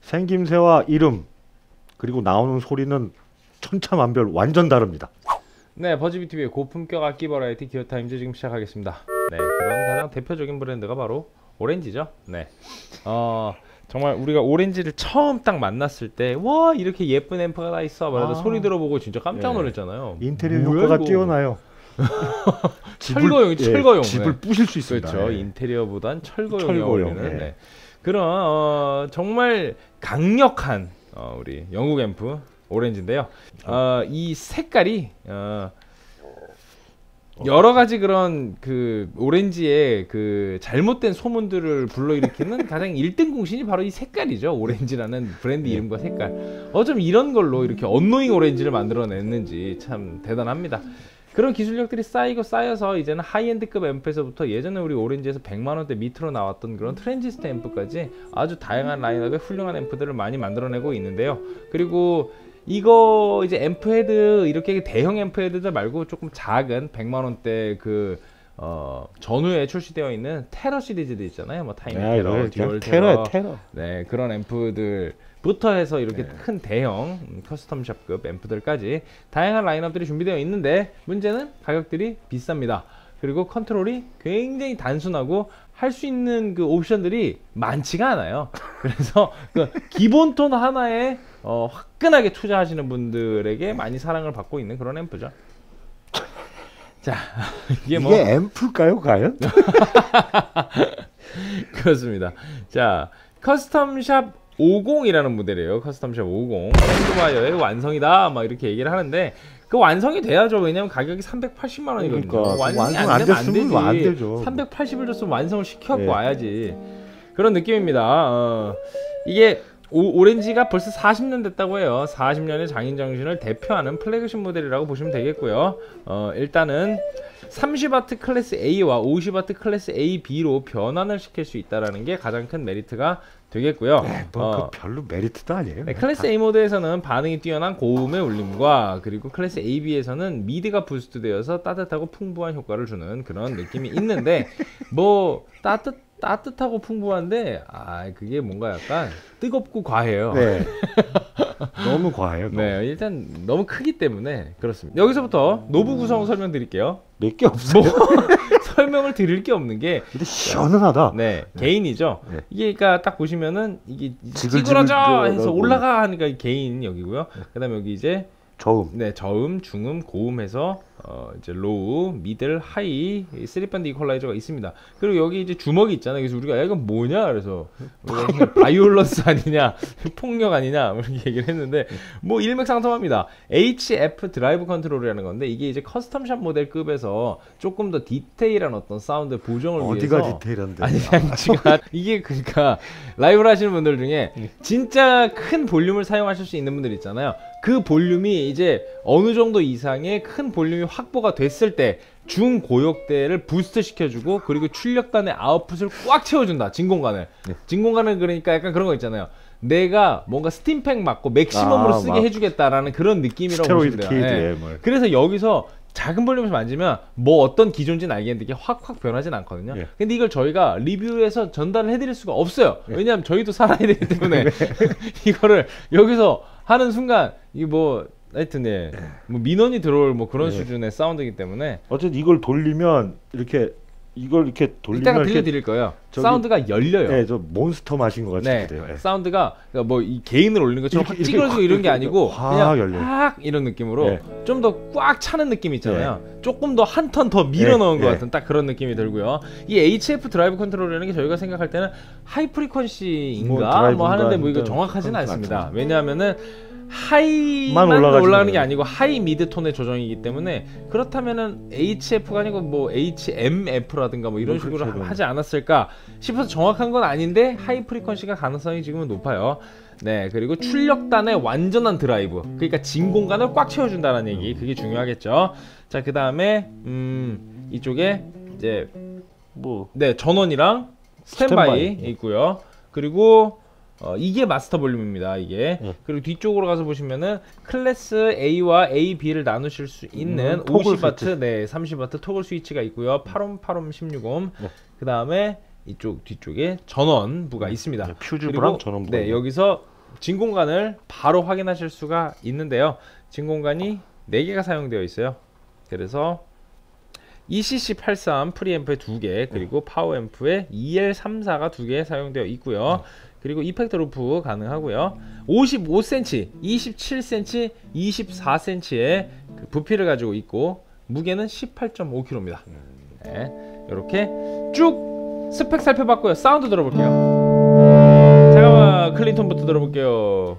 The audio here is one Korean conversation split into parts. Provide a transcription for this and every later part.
생김새와 이름 그리고 나오는 소리는 천차만별 완전 다릅니다. 네, 버즈비티비의 고품격 악기 버라이티 기어타임즈 지금 시작하겠습니다. 네, 그런 가장 대표적인 브랜드가 바로 오렌지죠. 네, 정말 우리가 오렌지를 처음 딱 만났을 때 와 이렇게 예쁜 앰프가 다 있어 말해도 소리 들어보고 진짜 깜짝 놀랐잖아요. 인테리어 효과가 이거? 뛰어나요. 철거용, 철거용. 집을 부실 수 있습니다. 그렇죠. 인테리어보단 철거용이요. 철거용. 네. 그런 정말 강력한 우리 영국 앰프 오렌지인데요. 이 색깔이 여러 가지 그런 그 오렌지의 그 잘못된 소문들을 불러일으키는 가장 1등 공신이 바로 이 색깔이죠. 오렌지라는 브랜드 이름과 색깔. 어쩜 이런 걸로 이렇게 언노잉 오렌지를 만들어냈는지 참 대단합니다. 그런 기술력들이 쌓이고 쌓여서 이제는 하이엔드급 앰프에서부터 예전에 우리 오렌지에서 100만원대 밑으로 나왔던 그런 트랜지스터 앰프까지 아주 다양한 라인업의 훌륭한 앰프들을 많이 만들어내고 있는데요. 그리고 이거 이제 앰프 헤드 이렇게 대형 앰프 헤드들 말고 조금 작은 100만원대 그 전후에 출시되어 있는 테러 시리즈들 있잖아요. 뭐 타이밍 테러, 듀얼 테러, 네, 그런 앰프들부터 해서 이렇게 큰 대형 커스텀샵급 앰프들까지 다양한 라인업들이 준비되어 있는데 문제는 가격들이 비쌉니다. 그리고 컨트롤이 굉장히 단순하고 할 수 있는 그 옵션들이 많지가 않아요. 그래서 그 기본 톤 하나에 화끈하게 투자하시는 분들에게 많이 사랑을 받고 있는 그런 앰프죠. 자, 이게 앰프일까요, 과연? 그렇습니다. 자, 커스텀샵 50이라는 모델이에요. 커스텀샵 50. 샌드와이어의 완성이다. 막 이렇게 얘기를 하는데 그 완성이 돼야죠. 왜냐면 가격이 380만 원이거든요. 그러니까, 완성이 안 되면 안 되지. 380을 줬으면 완성을 시켜갖고 와야지. 그런 느낌입니다. 이게 오렌지가 벌써 40년 됐다고 해요. 40년의 장인 정신을 대표하는 플래그십 모델이라고 보시면 되겠고요. 일단은 30W 클래스 A와 50W 클래스 A/B로 변환을 시킬 수 있다는 게 가장 큰 메리트가 되겠고요. 그 별로 메리트도 아니에요. 네, 클래스 A 모드에서는 반응이 뛰어난 고음의 울림과 그리고 클래스 AB에서는 미드가 부스트되어서 따뜻하고 풍부한 효과를 주는 그런 느낌이 있는데 뭐 따뜻하고 풍부한데 그게 뭔가 약간 뜨겁고 과해요. 네. 너무 과해요. 너무. 네, 일단 너무 크기 때문에 그렇습니다. 여기서부터 노브 구성 설명드릴게요. 몇 개 없어요. 설명을 드릴 게 없는 게 근데 시원하다. 네, 개인이죠. 네. 이게 그러니까 딱 보시면은 이게 지글지글 찌그러져 해서 올라가 하니까 개인 여기고요. 그다음에 여기 이제 저음. 네, 저음, 중음, 고음 해서 이제 로우, 미들, 하이, 3밴드 이퀄라이저가 있습니다. 그리고 여기 이제 주먹이 있잖아요. 그래서 우리가 이건 뭐냐? 그래서 바이올런스 아니냐? 폭력 아니냐? 이렇게 얘기를 했는데 뭐 일맥상통합니다. HF 드라이브 컨트롤이라는 건데 이게 이제 커스텀샵 모델급에서 조금 더 디테일한 어떤 사운드 보정을 어디가 위해서 디테일한데? 아니 제가 이게 그러니까 라이브를 하시는 분들 중에 진짜 큰 볼륨을 사용하실 수 있는 분들 있잖아요. 그 볼륨이 이제 어느 정도 이상의 큰 볼륨이 확보가 됐을 때 중고역대를 부스트 시켜주고 그리고 출력단의 아웃풋을 꽉 채워준다. 진공관을. 진공관을 그러니까 약간 그런 거 있잖아요. 내가 뭔가 스팀팩 맞고 맥시멈으로 쓰게 해주겠다라는 그런 느낌이라고 보시면 돼요. 네. 그래서 여기서 작은 볼륨에서 만지면 뭐 어떤 기존지는 알겠는데 이게 확 변하진 않거든요. 근데 이걸 저희가 리뷰에서 전달을 해드릴 수가 없어요. 왜냐하면 저희도 살아야 되기 때문에 이거를 여기서 하는 순간 이게 뭐 하여튼 뭐 민원이 들어올 뭐 그런 수준의 사운드이기 때문에 어쨌든 이걸 돌리면 이걸 이렇게 돌리면 이따가 들려드릴 거예요. 사운드가 열려요. 네, 저 몬스터 마신 것 같이 돼요. 네. 사운드가 그러니까 뭐 이 개인을 올리는 것처럼 확 찌그러지고 이런 게 아니고 그냥 열려요. 확 이런 느낌으로 좀 더 꽉 차는 느낌이 있잖아요. 조금 더 한 턴 더 밀어 넣은 것 같은 딱 그런 느낌이 들고요. 이 HF 드라이브 컨트롤이라는 게 저희가 생각할 때는 하이 프리퀀시인가 뭐 하는데 뭐 이거 정확하지는 않습니다. 왜냐하면은 하이만 올라가는 게 아니고 하이 미드 톤의 조정이기 때문에 그렇다면은 HF가 아니고 뭐 HMF라든가 뭐 이런 식으로 하지 않았을까 싶어서 정확한 건 아닌데 하이 프리퀀시가 가능성이 지금은 높아요. 네, 그리고 출력단의 완전한 드라이브, 그러니까 진공관을 꽉 채워준다는 얘기, 그게 중요하겠죠. 자, 그 다음에 이쪽에 이제 네, 전원이랑 스탠바이 있고요. 그리고 이게 마스터 볼륨입니다. 이게 그리고 뒤쪽으로 가서 보시면은 클래스 A와 A, B를 나누실 수 있는 50W, 네, 30W 토글 스위치가 있고요. 8옴, 8옴, 16옴. 그 다음에 이쪽 뒤쪽에 전원부가 있습니다. 퓨즈부랑 전원부. 네, 여기서 진 공간을 바로 확인하실 수가 있는데요. 진 공간이 4개가 사용되어 있어요. 그래서 ECC83 프리앰프에 2개, 그리고 파워앰프에 EL34가 2개 사용되어 있고요. 그리고 이펙터 루프 가능하고요. 55cm, 27cm, 24cm의 그 부피를 가지고 있고 무게는 18.5kg입니다. 네, 이렇게 쭉 스펙 살펴봤고요. 사운드 들어볼게요. 잠깐만, 클린톤부터 들어볼게요.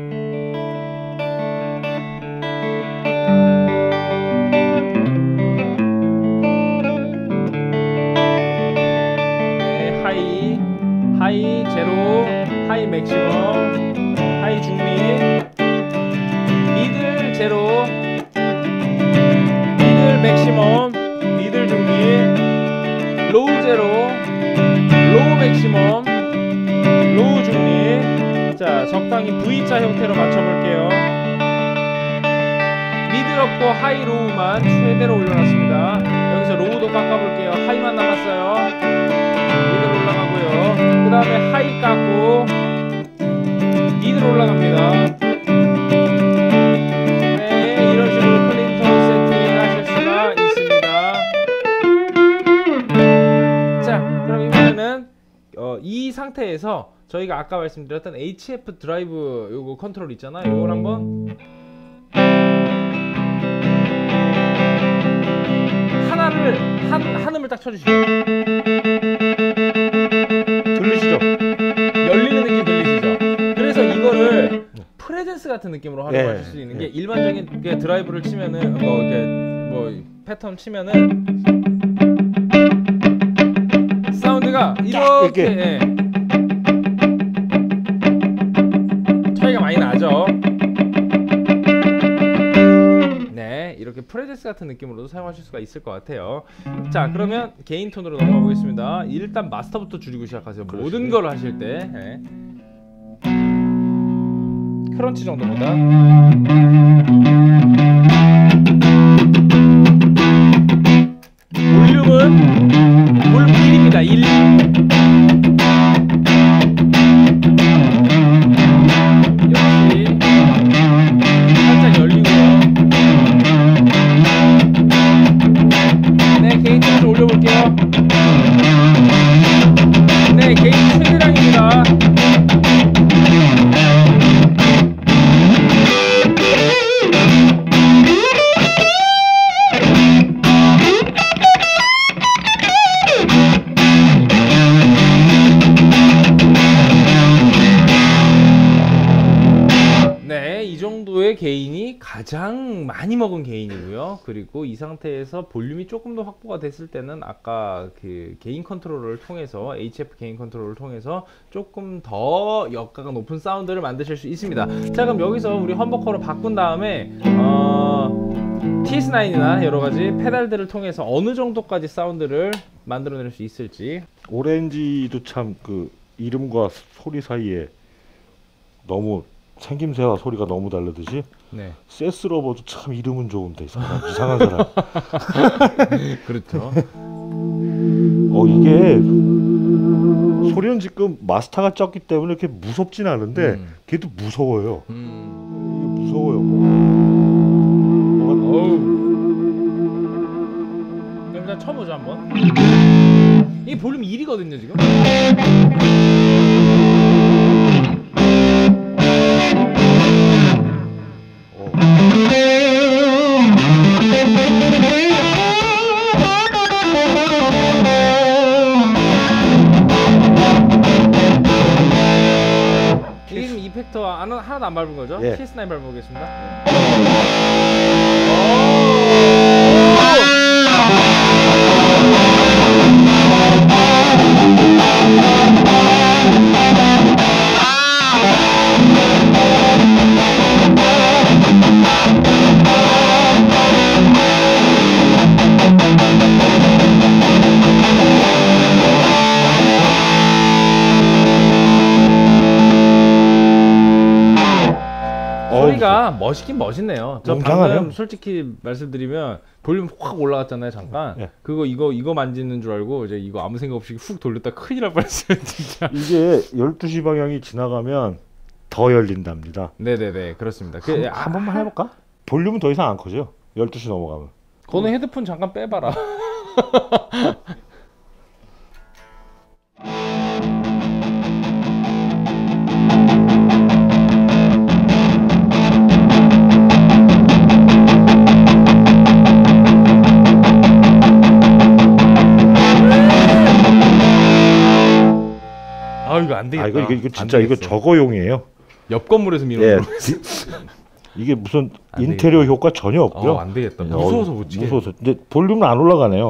네, 하이 제로, 하이 맥시멈, 하이 중미, 미들 제로, 미들 맥시멈, 미들 중미, 로우 제로, 로우 맥시멈, 로우 중미. 자, 적당히 V자 형태로 맞춰볼게요. 미들 없고 하이 로우만 최대로 올려놨습니다. 여기서 로우도 깎아볼게요. 하이만 남았어요. 미들 올라가고요. 그 다음에 하이 깎고 미들 올라갑니다. 네, 이런 식으로 클린톤 세팅 하실 수가 있습니다. 자, 그럼 이번에는 이 상태에서 저희가 아까 말씀드렸던 HF 드라이브 요거 컨트롤 있잖아요. 요걸 한번 하나를 한 음을 딱 쳐주시죠. 들리시죠? 열리는 느낌 들리시죠? 그래서 이거를 프레젠스 같은 느낌으로 활용하실 수 있는 게 일반적인 게 드라이브를 치면은 뭐 이렇게 뭐 패턴 치면은 사운드가 이렇게 차이가 많이 나죠. 네, 이렇게 프레젠스 같은 느낌으로도 사용하실 수가 있을 것 같아요. 자, 그러면 개인 톤으로 넘어가 보겠습니다. 일단 마스터부터 줄이고 시작하세요. 모든 걸 하실 때. 네. 크런치 정도보다. 볼륨 1입니다. 1. 역시 살짝 열리고요. 네, 게이트 좀 올려볼게요. 네, 게이트 최대량입니다. 네, 이 정도의 게인이 가장 많이 먹은 게인이고요. 그리고 이 상태에서 볼륨이 조금 더 확보가 됐을 때는 아까 그 게인 컨트롤을 통해서 HF 게인 컨트롤을 통해서 조금 더 역가가 높은 사운드를 만드실 수 있습니다. 자, 그럼 여기서 우리 험버커로 바꾼 다음에 TS9이나 여러가지 페달들을 통해서 어느 정도까지 사운드를 만들어낼 수 있을지. 오렌지도 참 그 이름과 소리 사이에 너무 생김새와 소리가 너무 다르듯이 네, 세스 러버도 참 이름은 좋은데 이상한 사람. 그렇죠. 이게 소리는 지금 마스터가 적기 때문에 이렇게 무섭진 않은데 걔도 무서워요. 이게 무서워요. 어우. 그럼 일단 쳐보자 한번. 이게 볼륨 1이거든요 지금. 지금 이펙터 하나도 안 밟은 거죠? 예. TS9 밟아보겠습니다. 소리가 멋있긴 멋있네요. 저 웅장하네요. 방금 솔직히 말씀드리면 볼륨 확 올라갔잖아요 잠깐. 예. 그거 이거 만지는 줄 알고 이제 이거 아무 생각 없이 훅 돌렸다 큰일 날 뻔했어요 진짜. 이게 12시 방향이 지나가면 더 열린답니다. 네네네 그렇습니다. 한 번만 해볼까? 볼륨은 더 이상 안 커져요. 12시 넘어가면. 그거는 헤드폰 잠깐 빼봐라. 아 이거 안 되겠다. 이거 진짜 이거 저거용이에요. 옆 건물에서 미는 예. 거. 이게 무슨 안 인테리어 효과 전혀 없고요. 안 되겠다. 무서워서 못 치게. 무서워서. 근데 볼륨은 안 올라가네요.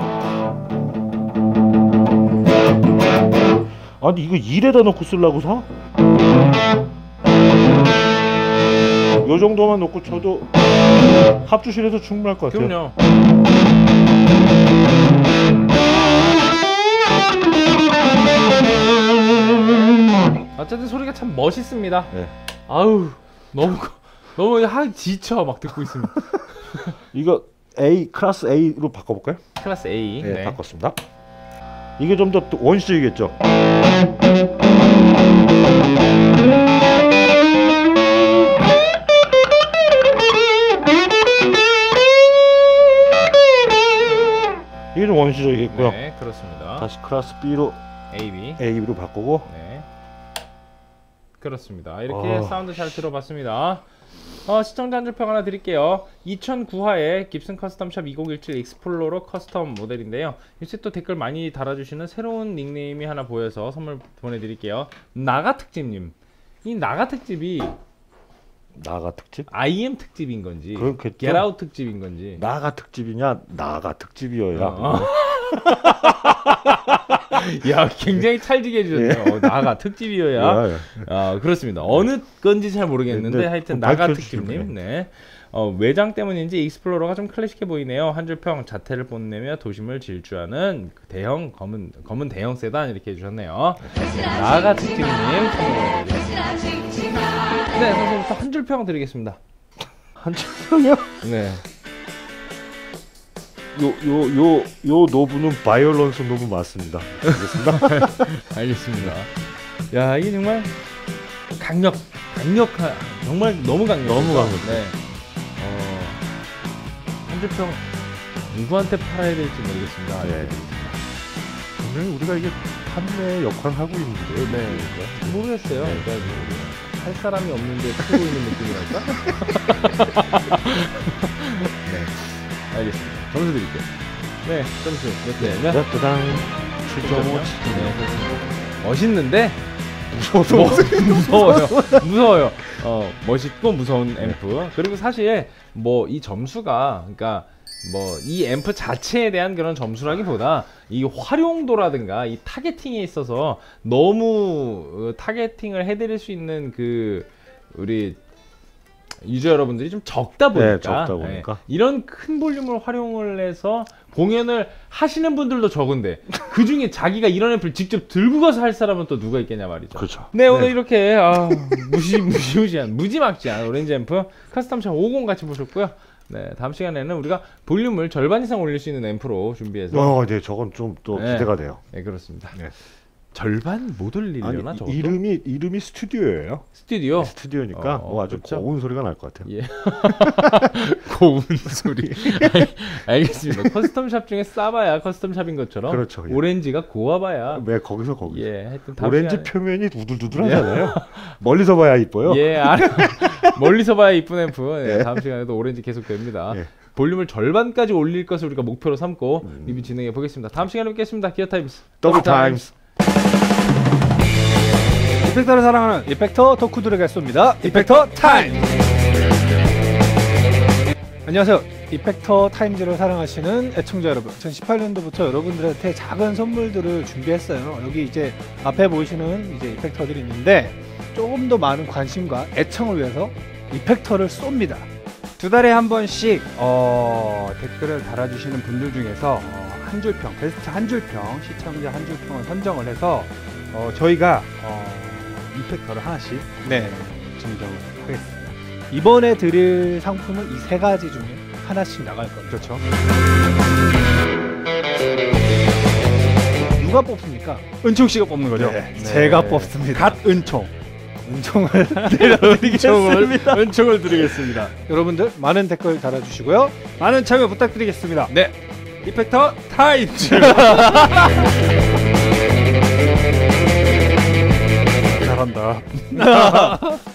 아니 이거 1에다 넣고 쓰려고 사? 요 정도만 놓고 쳐도 합주실에서 충분할 것 같아요. 그럼요. 어쨌든 소리가 참 멋있습니다. 네. 아우 너무 지쳐 막 듣고 있으면. 이거 A 클래스 A로 바꿔볼까요? 클래스 A. 네, 네. 바꿨습니다. 이게 좀 더 원시적이겠죠? 이게 좀 원시적이겠고요. 네, 그렇습니다. 다시 클래스 B로 A로 바꾸고. 네. 그렇습니다. 이렇게 사운드 잘 들어봤습니다. 시청자 한 줄 평 하나 드릴게요. 2009화의 깁슨 커스텀샵 2017 익스플로러 커스텀 모델인데요. 요새 또 댓글 많이 달아주시는 새로운 닉네임이 하나 보여서 선물 보내드릴게요. 나가 특집님. 이 나가 특집이 나가 특집? IM 특집인 건지 그렇겠죠. 겟아웃 특집인 건지. 나가 특집이냐 나가 특집이어야. 야 굉장히 찰지게 해주셨네요. 나가 특집이어야. 그렇습니다. 어느 건지 잘 모르겠는데 네, 하여튼 나가 밝혀주시면 특집님. 네. 외장 때문인지 익스플로러가 좀 클래식해 보이네요. 한 줄 평 자태를 뽐내며 도심을 질주하는 그 대형 검은 대형 세단 이렇게 해주셨네요. 나가 특집님 선물드리겠습니다. 네 선생님부터 한 줄 평 드리겠습니다. 한 줄 평이요? 네. 요 노브는 바이올런스 노브 맞습니다. 알겠습니다. 알겠습니다. 야 이게 정말 강력한 정말 너무 강력. 네. 한줄평 누구한테 팔아야 될지 모르겠습니다. 네. 분명히 우리가 이게 판매 역할을 하고 있는데요. 네. 모르겠어요. 네. 그러니까 할 사람이 없는데 쓰고 있는 느낌이랄까? 네. 알겠습니다. 점수 드릴게요. 네, 점수 몇 대? 짜잔 7.5. 네, 멋있는데 무서워요. 무서워요. 멋있고 무서운 앰프. 그리고 사실 뭐 이 점수가 그러니까 뭐 이 앰프 자체에 대한 그런 점수라기보다 이 활용도라든가 이 타겟팅에 있어서 너무 타겟팅을 해드릴 수 있는 그 우리 유저 여러분들이 좀 적다 보니까, 이런 큰 볼륨을 활용을 해서 공연을 하시는 분들도 적은데 그 중에 자기가 이런 앰프를 직접 들고 가서 할 사람은 또 누가 있겠냐 말이죠. 그렇죠. 네, 오늘 이렇게 무시무시한 무지막지한 오렌지 앰프 커스텀샵 50 같이 보셨고요. 네, 다음 시간에는 우리가 볼륨을 절반 이상 올릴 수 있는 앰프로 준비해서 네, 저건 좀 또 기대가 돼요. 네, 그렇습니다. 네. 절반 못 올리려나? 아니, 저것도? 이름이 스튜디오예요. 스튜디오? 스튜디오니까 아주 그렇죠? 고운 소리가 날 것 같아요. 예. 고운 소리. 알겠습니다. 커스텀샵 중에 싸봐야 커스텀샵인 것처럼 그렇죠. 예. 오렌지가 고와봐야 왜 거기서 거기. 예, 하여튼 오렌지 표면이 우들두들하잖아요. 멀리서 봐야 이뻐요. 예, 멀리서 봐야 이쁜 앰프. 네, 다음 시간에도 오렌지 계속됩니다. 예. 볼륨을 절반까지 올릴 것을 우리가 목표로 삼고 리뷰 진행해 보겠습니다. 다음 시간에 뵙겠습니다. 기어타임스 더블 타임스. 이펙터를 사랑하는 이펙터 덕후들에게 쏩니다. 이펙터 타임! 안녕하세요. 이펙터 타임즈를 사랑하시는 애청자 여러분, 2018년도부터 여러분들한테 작은 선물들을 준비했어요. 여기 이제 앞에 보이시는 이제 이펙터들이 있는데 조금 더 많은 관심과 애청을 위해서 이펙터를 쏩니다. 2달에 한 번씩 댓글을 달아주시는 분들 중에서 한 줄평, 베스트 한 줄평, 시청자 한 줄평을 선정을 해서 저희가 이펙터를 하나씩 증정을 하겠습니다. 이번에 드릴 상품은 이 세 가지 중에 하나씩 나갈 겁니다. 그렇죠. 누가 뽑습니까? 은총 씨가 뽑는 거죠? 네. 제가 뽑습니다. 갓 은총. 은총을 드리겠습니다. 은총을 드리겠습니다. 여러분들 많은 댓글 달아주시고요. 많은 참여 부탁드리겠습니다. 네. 이펙터 타임즈. 잘한다.